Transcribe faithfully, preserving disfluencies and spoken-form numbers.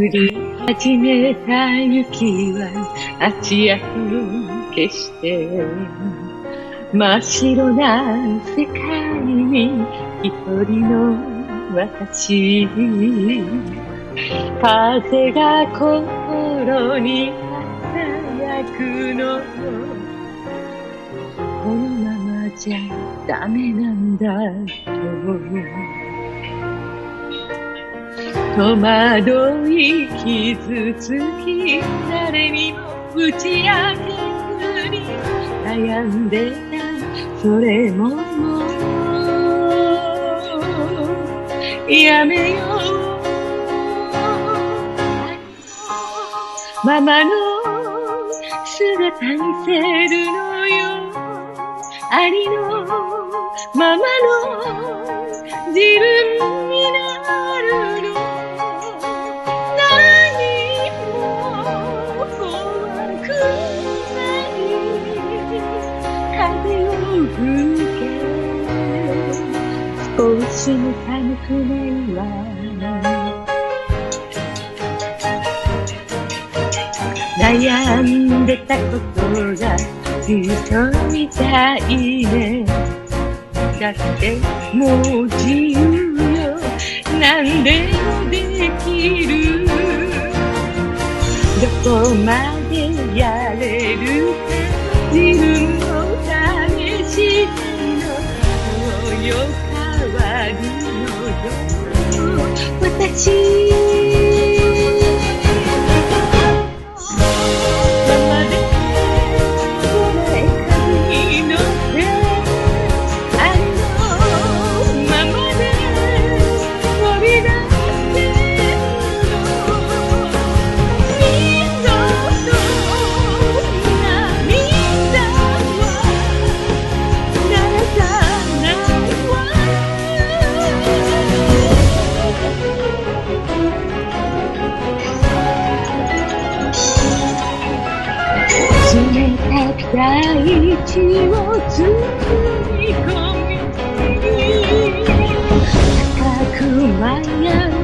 り始めた雪はあちあち消して真っ白な世界に一人の私風が心に囁くのこのままじゃダメなんだと戸惑い傷つき誰にも打ち明けずに悩んでたそれももうやめようママの姿見せるのよありのままの自分になるの何も怖くない風を吹け少しも寒くないわ悩んでたことが嘘みたいねだってもう自由よ何でもできるどこまでやれるか自分を試したいのそうよ変わるのよ私冷たく大地を包み込み高く舞い上がる